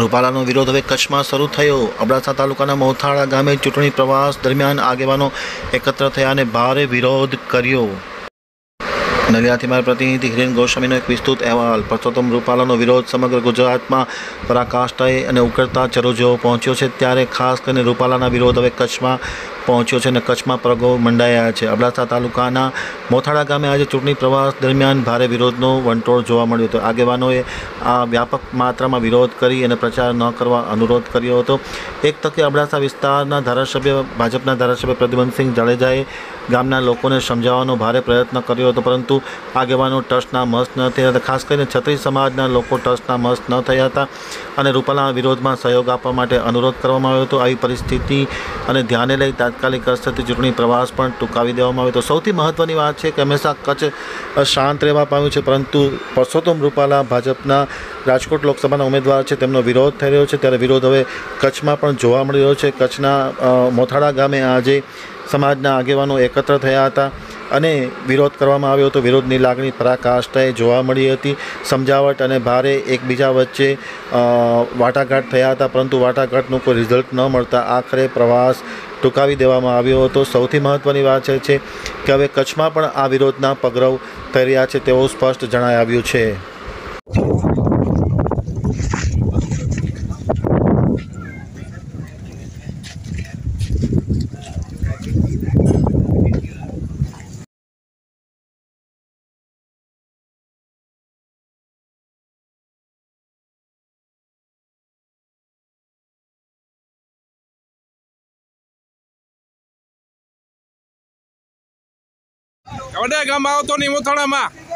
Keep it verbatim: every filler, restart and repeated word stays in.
રૂપાલાનો વિરોધ હવે કચ્છમાં શરૂ થયો। અબડાસા તાલુકાના મોથાળા ગામે ચૂંટણી પ્રવાસ દરમિયાન આગેવાનો એકત્ર થયા અને ભારે વિરોધ કર્યો। નલિયાથી મારા પ્રતિનિધિ હિરેન ગોસ્વામીનો એક વિસ્તૃત અહેવાલ। પરસોત્તમ રૂપાલાનો વિરોધ સમગ્ર ગુજરાતમાં પરાકાષ્ઠાએ અને ઉકળતા ચરો જેવો પહોંચ્યો છે, ત્યારે ખાસ કરીને રૂપાલાના વિરોધ હવે કચ્છમાં પહોંચ્યો છે અને કચ્છમાં પ્રગો મંડાયા છે। અબડાસા તાલુકાના મોથાળા ગામે આજે ચૂંટણી પ્રવાસ દરમિયાન ભારે વિરોધનો વંટોળ જોવા મળ્યો હતો। આગેવાનોએ આ વ્યાપક માત્રામાં વિરોધ કરી અને પ્રચાર ન કરવા અનુરોધ કર્યો હતો। એક તકે અબડાસા વિસ્તારના ધારાસભ્ય ભાજપના ધારાસભ્ય પ્રદ્યુમનસિંહ જાડેજાએ ગામના લોકોને સમજાવવાનો ભારે પ્રયત્ન કર્યો હતો, પરંતુ આગેવાનો ટસના મસ ન થયા હતા। ખાસ કરીને છત્રી સમાજના લોકો ટસના મસ ન થયા હતા અને રૂપાલાના વિરોધમાં સહયોગ આપવા માટે અનુરોધ કરવામાં આવ્યો હતો। આવી પરિસ્થિતિ અને ધ્યાને લઈ તાત્કાલિક અસરથી ચૂંટણી પ્રવાસ પણ ટૂંકાવી દેવામાં આવ્યો હતો। સૌથી મહત્ત્વની વાત છે કે હંમેશા કચ્છ શાંત રહેવા પામ્યું છે, પરંતુ પરસોત્તમ રૂપાલા ભાજપના રાજકોટ લોકસભાના ઉમેદવાર છે, તેમનો વિરોધ થઈ રહ્યો છે, ત્યારે વિરોધ હવે કચ્છમાં પણ જોવા મળી રહ્યો છે। કચ્છના મોથાળા ગામે આજે સમાજના આગેવાનો એકત્ર થયા હતા અને વિરોધ કરવામાં આવ્યો હતો। વિરોધની લાગણી પરાકાષ્ઠાએ જોવા મળી હતી। સમજાવટ અને ભારે એકબીજા વચ્ચે વાટાઘાટ થયા હતા, પરંતુ વાટાઘાટનું કોઈ રિઝલ્ટ ન મળતા આખરે પ્રવાસ ટૂંકાવી દેવામાં આવ્યો હતો। સૌથી મહત્ત્વની વાત એ છે કે હવે કચ્છમાં પણ આ વિરોધના પગરવ થઈ રહ્યા છે તેવું સ્પષ્ટ જણાઈ આવ્યું છે। કવડે ગામ આવતો નહીં મોથાળામાં